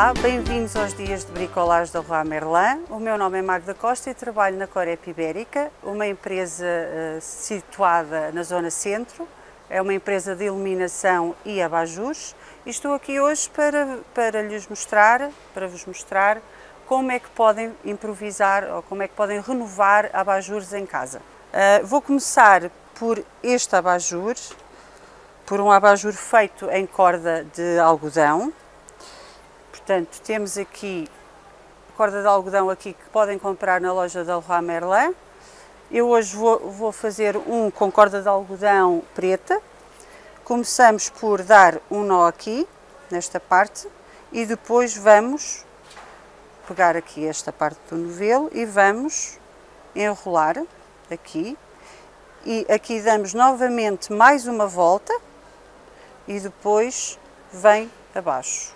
Olá, bem-vindos aos dias de bricolagem da Leroy Merlin. O meu nome é Magda Costa e trabalho na Corep Ibérica, uma empresa situada na zona centro. É uma empresa de iluminação e abajures e estou aqui hoje para vos mostrar como é que podem improvisar ou como é que podem renovar abajures em casa. Vou começar por este abajur, por um abajur feito em corda de algodão. Portanto, temos aqui corda de algodão aqui que podem comprar na loja da Leroy Merlin. Eu hoje vou fazer um com corda de algodão preta. Começamos por dar um nó aqui, nesta parte, e depois vamos pegar aqui esta parte do novelo e vamos enrolar aqui. E aqui damos novamente mais uma volta e depois vem abaixo.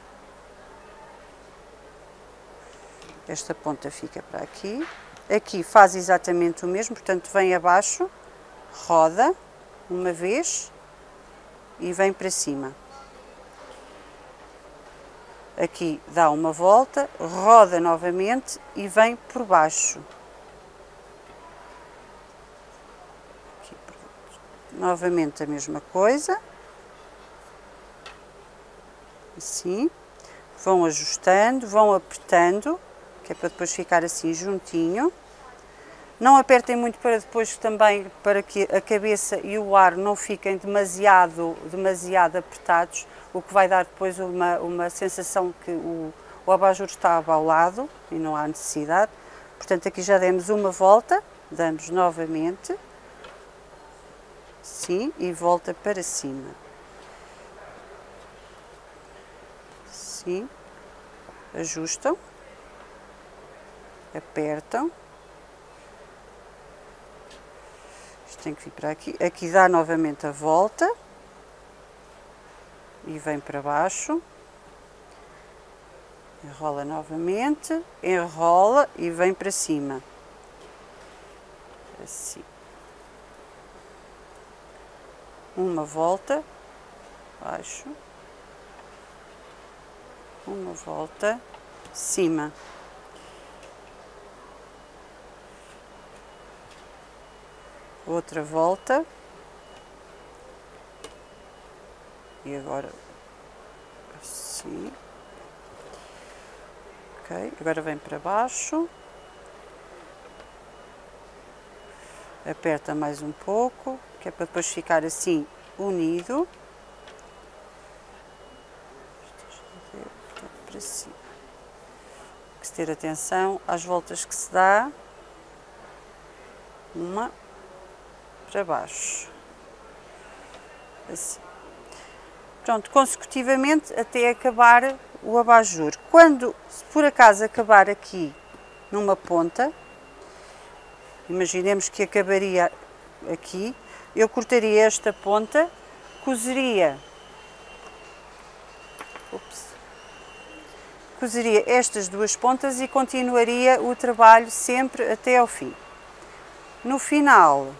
Esta ponta fica para aqui. Aqui faz exatamente o mesmo, portanto vem abaixo, roda uma vez e vem para cima. Aqui dá uma volta, roda novamente e vem por baixo. Aqui, novamente a mesma coisa. Assim. Vão ajustando, vão apertando, que é para depois ficar assim juntinho. Não apertem muito para depois também, para que a cabeça e o ar não fiquem demasiado apertados, o que vai dar depois uma sensação que o abajur está abaulado e não há necessidade. Portanto, aqui já demos uma volta, damos novamente, sim, e volta para cima. Sim, ajustam. Apertam, isto tem que vir para aqui, aqui dá novamente a volta e vem para baixo, enrola novamente, enrola e vem para cima, assim, uma volta, baixo, uma volta, cima. Outra volta e agora assim, ok, agora vem para baixo, aperta mais um pouco, que é para depois ficar assim unido, para cima, tem que se ter atenção às voltas que se dá, uma para baixo, assim. Pronto, consecutivamente até acabar o abajur. Quando, se por acaso acabar aqui numa ponta, imaginemos que acabaria aqui, eu cortaria esta ponta, cozeria estas duas pontas e continuaria o trabalho sempre até ao fim. No final,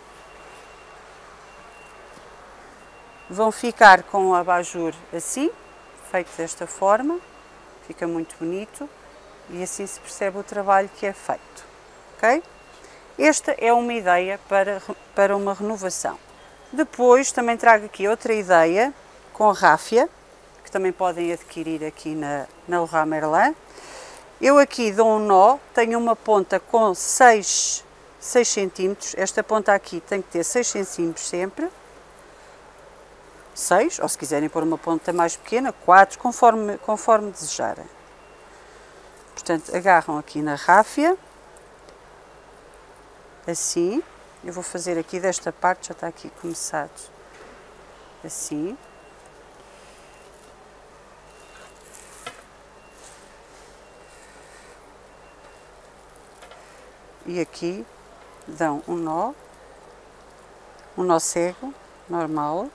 vão ficar com o abajur assim, feito desta forma, fica muito bonito e assim se percebe o trabalho que é feito, ok? Esta é uma ideia para uma renovação. Depois também trago aqui outra ideia com ráfia, que também podem adquirir aqui na Leroy Merlin. Eu aqui dou um nó, tenho uma ponta com 6 cm, esta ponta aqui tem que ter 6 cm sempre, 6, ou se quiserem pôr uma ponta mais pequena, 4, conforme desejarem. Portanto, agarram aqui na ráfia, assim, eu vou fazer aqui desta parte, já está aqui começado, assim. E aqui dão um nó cego, normal.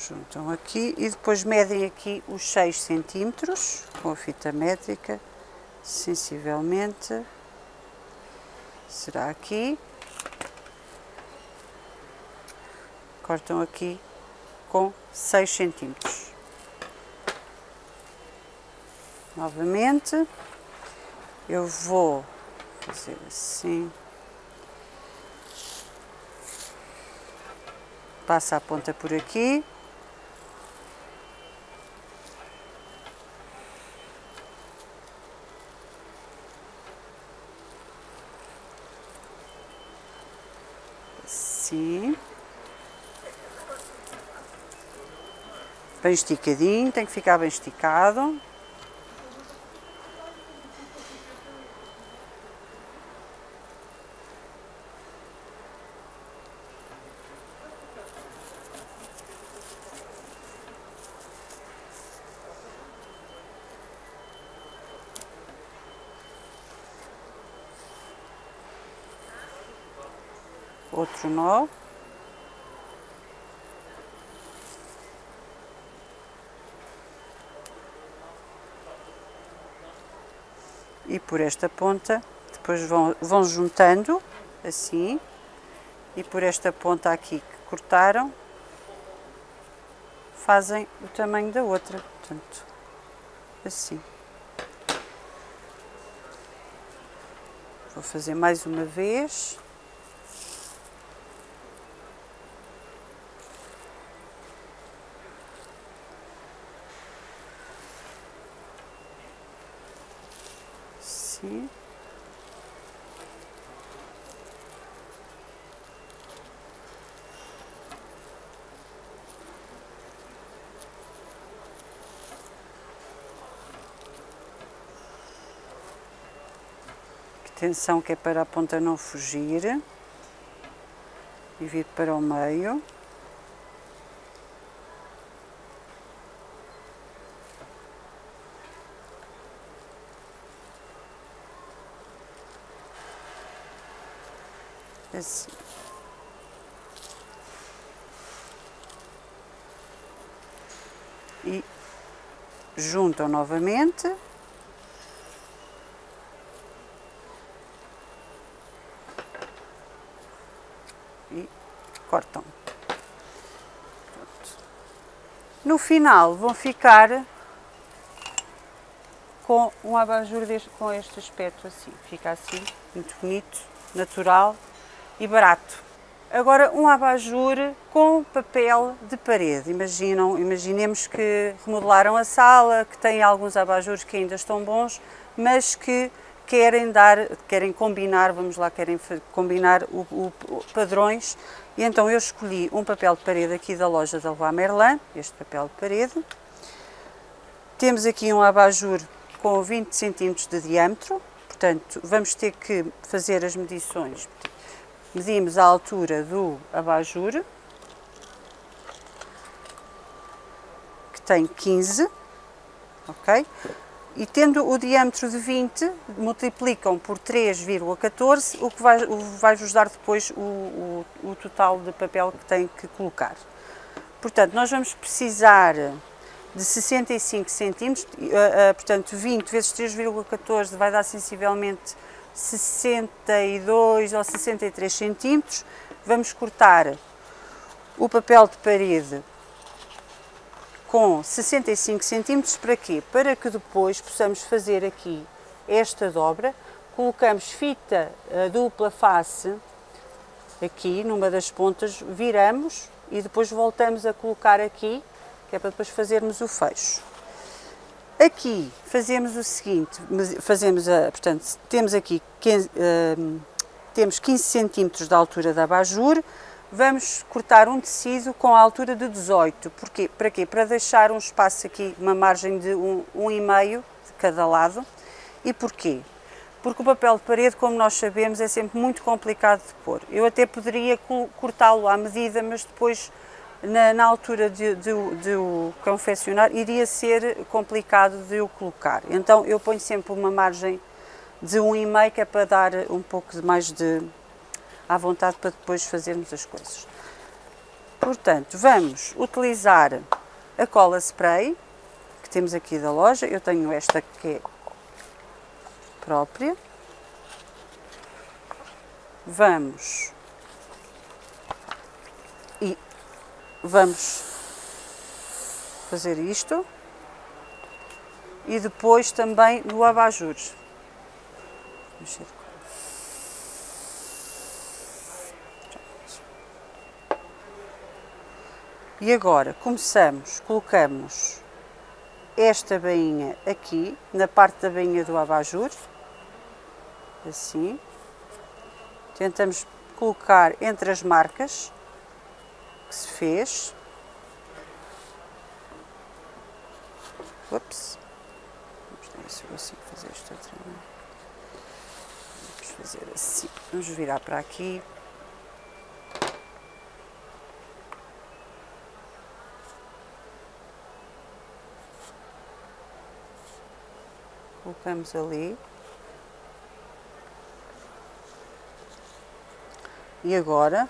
Juntam aqui e depois medem aqui os 6 centímetros com a fita métrica, sensivelmente, será aqui, cortam aqui com 6 centímetros. Novamente, eu vou fazer assim, passo a ponta por aqui, assim, bem esticadinho, tem que ficar bem esticado. Outro nó. E por esta ponta, depois vão juntando, assim, e por esta ponta aqui que cortaram, fazem o tamanho da outra, portanto, assim. Vou fazer mais uma vez. Assim. Atenção que é para a ponta não fugir, e vir para o meio. Assim. E juntam novamente. E cortam. Pronto. No final vão ficar com um abajur com este aspecto assim. Fica assim, muito bonito, natural e barato. Agora um abajur com papel de parede. Imaginemos que remodelaram a sala, que têm alguns abajures que ainda estão bons, mas que querem combinar, querem combinar padrões. E então eu escolhi um papel de parede aqui da loja da Leroy Merlin, este papel de parede. Temos aqui um abajur com 20 cm de diâmetro, portanto vamos ter que fazer as medições. Medimos a altura do abajur, que tem 15, ok? E tendo o diâmetro de 20, multiplicam por 3,14, o que vai-vos dar depois o total de papel que tem que colocar. Portanto, nós vamos precisar de 65 centímetros, portanto 20 vezes 3,14 vai dar sensivelmente 62 ou 63 centímetros. Vamos cortar o papel de parede com 65 centímetros. Para quê? Para que depois possamos fazer aqui esta dobra. Colocamos fita dupla face aqui numa das pontas, viramos e depois voltamos a colocar aqui, que é para depois fazermos o fecho. Aqui fazemos o seguinte, portanto, temos aqui temos 15 cm de altura de abajur, vamos cortar um tecido com a altura de 18. Porquê? Para quê? Para deixar um espaço aqui, uma margem de 1,5 de cada lado. E porquê? Porque o papel de parede, como nós sabemos, é sempre muito complicado de pôr. Eu até poderia cortá-lo à medida, mas depois na altura de o confeccionar iria ser complicado de o colocar. Então eu ponho sempre uma margem de 1,5, que é para dar um pouco mais à vontade para depois fazermos as coisas. Portanto, vamos utilizar a cola spray que temos aqui da loja. Eu tenho esta que é própria. Vamos fazer isto e depois também no abajur. E agora colocamos esta bainha aqui, na parte da bainha do abajur, assim. Tentamos colocar entre as marcas que se fez. Ups. Vamos ver se eu consigo fazer isto outra vez. Vamos fazer assim. Vamos virar para aqui. Colocamos ali. E agora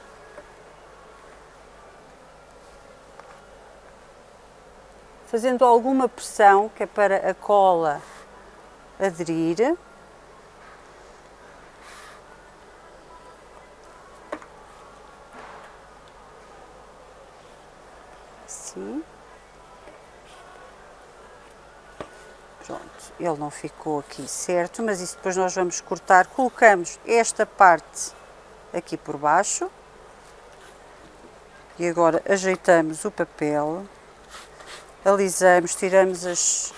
fazendo alguma pressão, que é para a cola aderir. Assim. Pronto, ele não ficou aqui certo, mas isso depois nós vamos cortar. Colocamos esta parte aqui por baixo. E agora ajeitamos o papel. Alisamos, tiramos as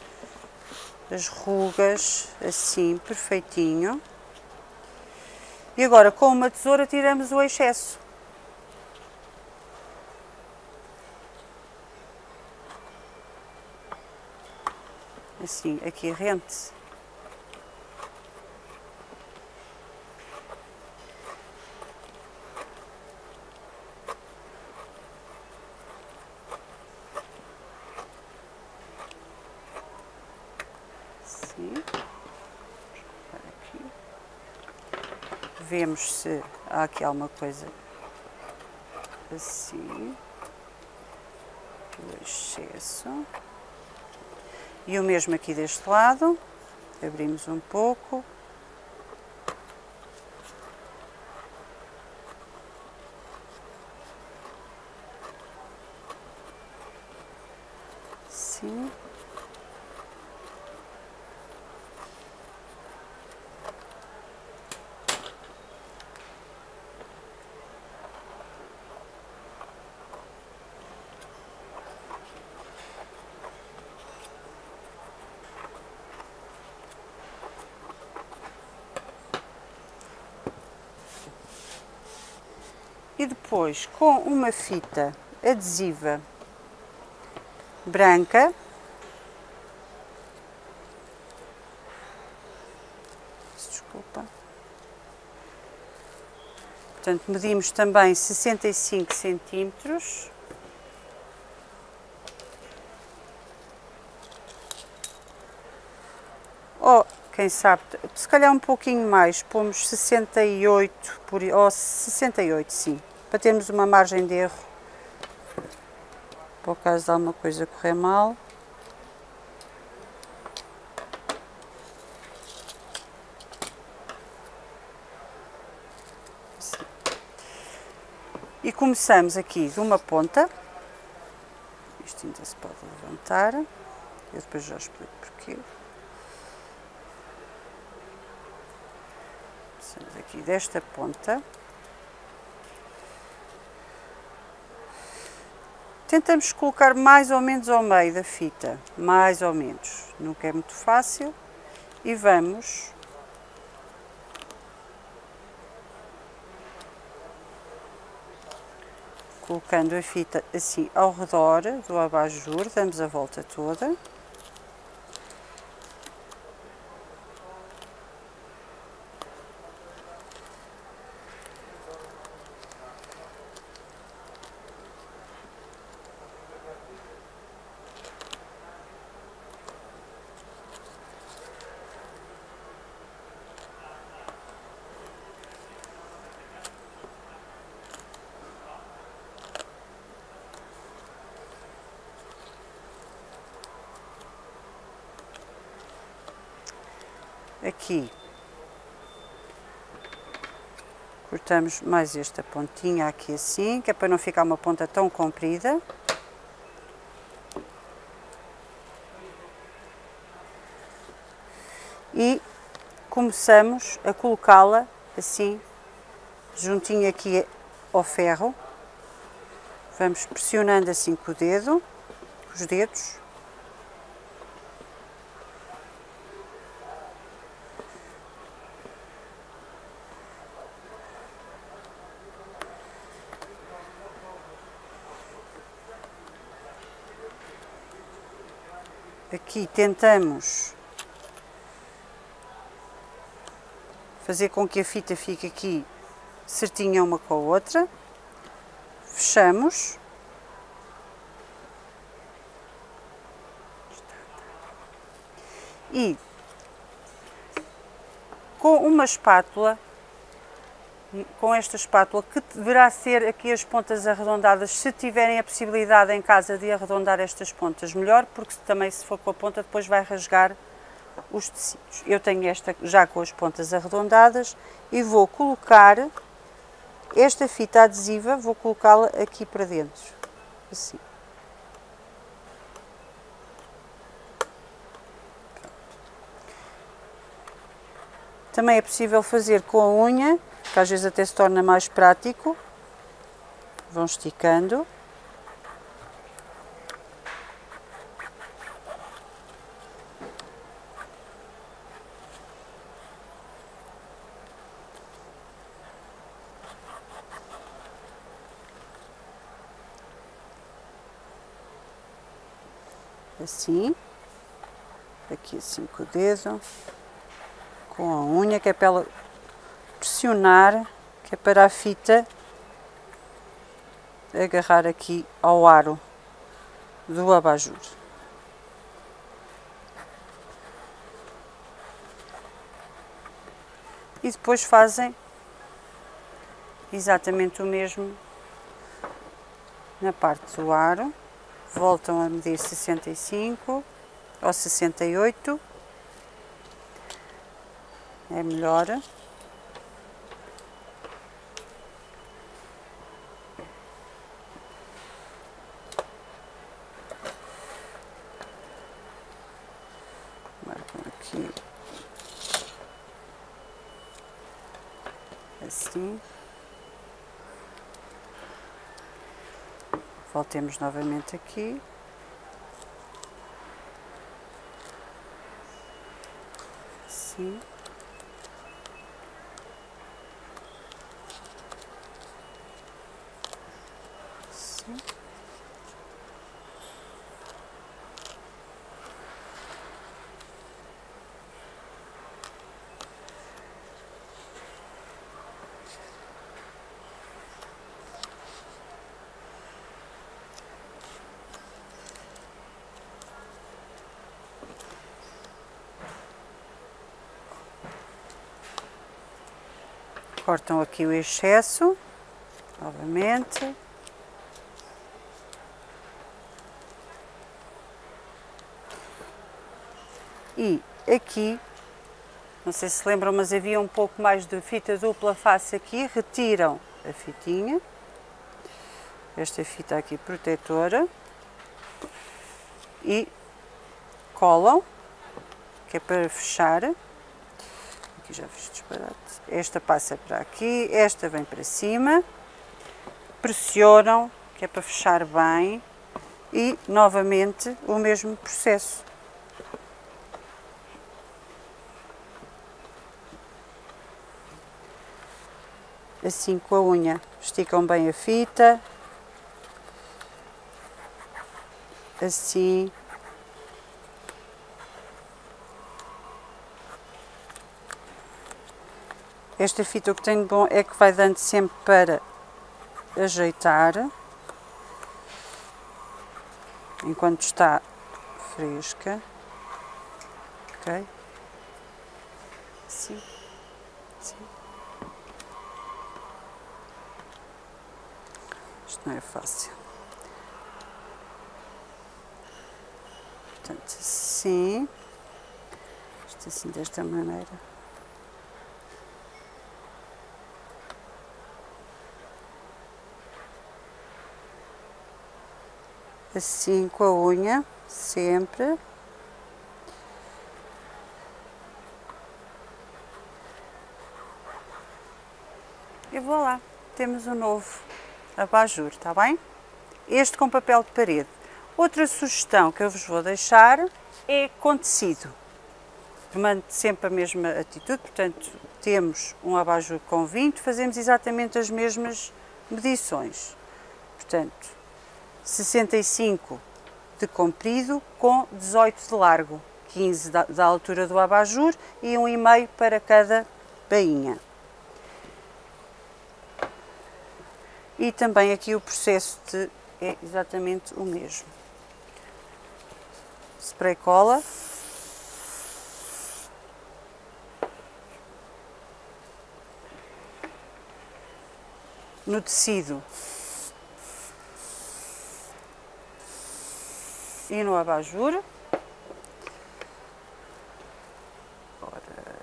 rugas, assim, perfeitinho. E agora, com uma tesoura, tiramos o excesso. Assim, aqui rente. Aqui. Vemos se há aqui alguma coisa assim, o excesso. E o mesmo aqui deste lado, abrimos um pouco. Assim. E depois, com uma fita adesiva branca, desculpa, portanto, medimos também 65 centímetros. Ou, quem sabe, se calhar um pouquinho mais, pomos 68, ou 68, sim, para termos uma margem de erro, por caso de alguma coisa correr mal. Assim. E começamos aqui de uma ponta, isto ainda se pode levantar, eu depois já explico porquê. Começamos aqui desta ponta. Tentamos colocar mais ou menos ao meio da fita, mais ou menos, nunca é muito fácil, e vamos colocando a fita assim ao redor do abajur, damos a volta toda. aqui cortamos mais esta pontinha aqui assim, que é para não ficar uma ponta tão comprida. E começamos a colocá-la assim, juntinho aqui ao ferro. Vamos pressionando assim com o dedo, com os dedos. Aqui tentamos fazer com que a fita fique aqui certinha uma com a outra. Fechamos. E com uma espátula, com esta espátula, que deverá ser aqui as pontas arredondadas, se tiverem a possibilidade em casa de arredondar estas pontas, melhor, porque também se for com a ponta depois vai rasgar os tecidos. Eu tenho esta já com as pontas arredondadas e vou colocar esta fita adesiva, vou colocá-la aqui para dentro, assim. Também é possível fazer com a unha, que às vezes até se torna mais prático. Vão esticando. Assim, aqui assim com o dedo, com a unha, que é para ela pressionar, que é para a fita agarrar aqui ao aro do abajur. E depois fazem exatamente o mesmo na parte do aro. Voltam a medir 65 ou 68, é melhor. Marcam aqui assim. Voltemos novamente aqui. Assim. Assim. Cortam aqui o excesso, novamente. E aqui, não sei se lembram, mas havia um pouco mais de fita dupla face aqui. Retiram a fitinha, esta fita aqui protetora, e colam, que é para fechar. Aqui já fiz disparate. Esta passa para aqui, esta vem para cima, pressionam, que é para fechar bem, e novamente o mesmo processo. Assim com a unha, esticam bem a fita, assim. Esta fita o que tem de bom é que vai dando sempre para ajeitar, enquanto está fresca, ok? Assim, assim. Isto não é fácil. Portanto, assim, isto Isto assim, desta maneira. Assim com a unha, sempre. E voilà, temos um novo abajur, está bem? Este com papel de parede. Outra sugestão que eu vos vou deixar é com tecido. Mande sempre a mesma atitude, portanto, temos um abajur com 20, fazemos exatamente as mesmas medições. Portanto, 65 de comprido com 18 de largo, 15 da altura do abajur e 1,5 para cada bainha. E também aqui o processo é exatamente o mesmo. Spray cola. No tecido e no abajur. Agora,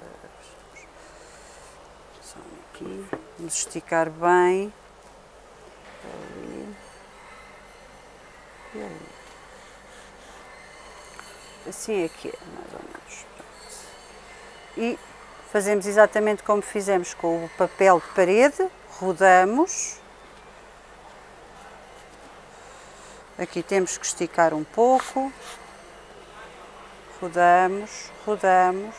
só aqui, vamos esticar bem. Ali. E ali. Assim aqui é, mais ou menos. E fazemos exatamente como fizemos com o papel de parede. Rodamos, aqui temos que esticar um pouco, rodamos, rodamos,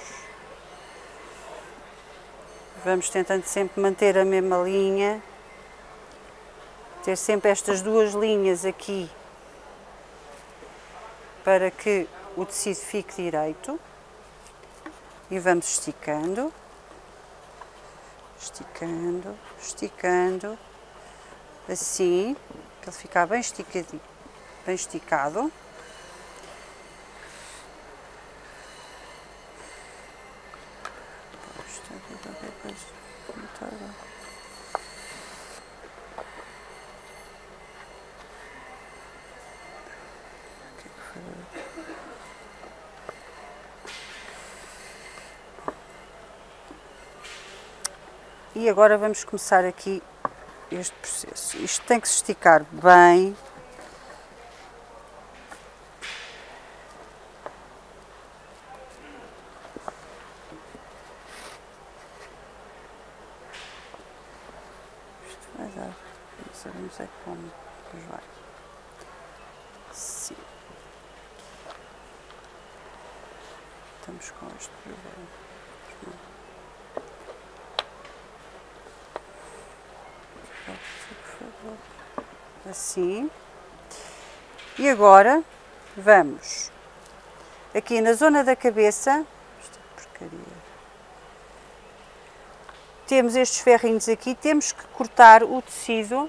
vamos tentando sempre manter a mesma linha, ter sempre estas duas linhas aqui para que o tecido fique direito e vamos esticando. Esticando, esticando, assim, para ele ficar bem esticadinho, bem esticado. E agora vamos começar aqui este processo. Isto tem que se esticar bem. Isto vai dar, não sabemos é como, mas vai. Sim. Estamos com este problema. Assim. E agora vamos aqui na zona da cabeça. Esta porcaria. Temos estes ferrinhos aqui, temos que cortar o tecido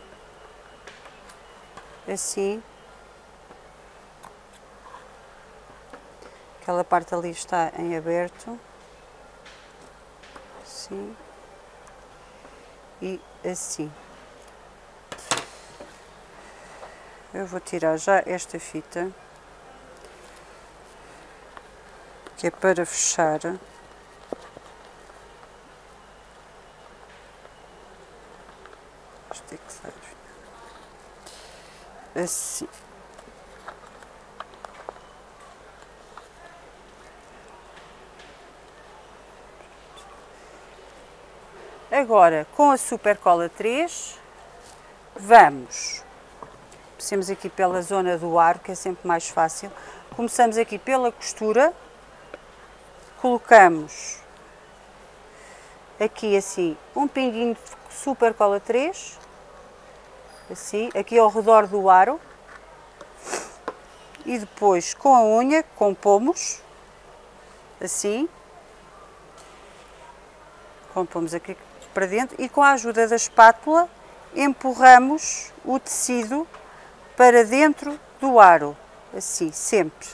assim. Aquela parte ali está em aberto. Assim. E assim. Eu vou tirar já esta fita, que é para fechar. Isto é que sai. Assim. Agora, com a Super Cola 3, vamos... Começamos aqui pela zona do aro, que é sempre mais fácil. Começamos aqui pela costura, colocamos aqui assim um pinguinho de Super Cola 3, assim, aqui ao redor do aro, e depois com a unha compomos, assim, compomos aqui para dentro e com a ajuda da espátula empurramos o tecido para dentro do aro, assim, sempre.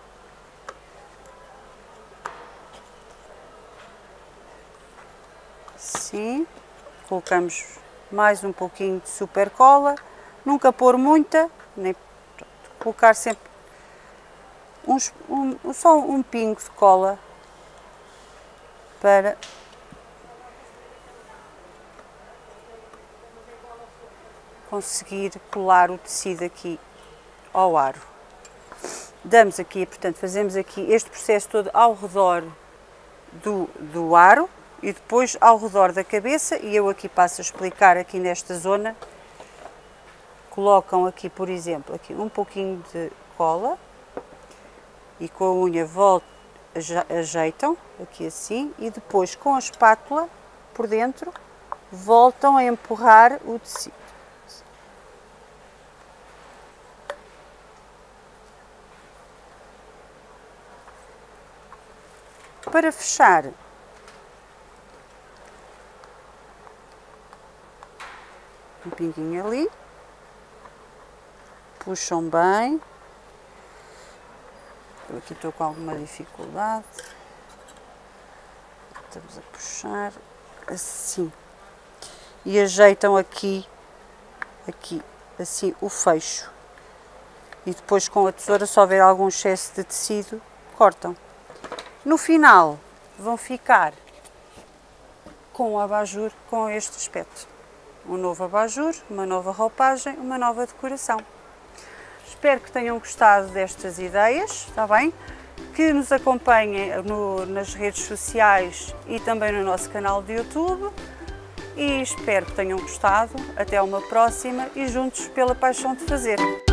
Assim, colocamos mais um pouquinho de super cola, nunca pôr muita, nem pronto, colocar sempre só um pingo de cola, para conseguir colar o tecido aqui ao aro. Damos aqui, portanto, fazemos aqui este processo todo ao redor do aro e depois ao redor da cabeça, e eu aqui passo a explicar aqui nesta zona. Colocam aqui, por exemplo, aqui um pouquinho de cola e com a unha ajeitam aqui assim, e depois com a espátula por dentro voltam a empurrar o tecido. Para fechar, um pinguinho ali, puxam bem. Eu aqui estou com alguma dificuldade. Estamos a puxar assim e ajeitam aqui assim o fecho, e depois com a tesoura, se houver algum excesso de tecido, cortam. No final vão ficar com o abajur com este aspecto. Um novo abajur, uma nova roupagem, uma nova decoração. Espero que tenham gostado destas ideias, está bem? Que nos acompanhem nas redes sociais e também no nosso canal de YouTube. E espero que tenham gostado. Até uma próxima e juntos pela paixão de fazer.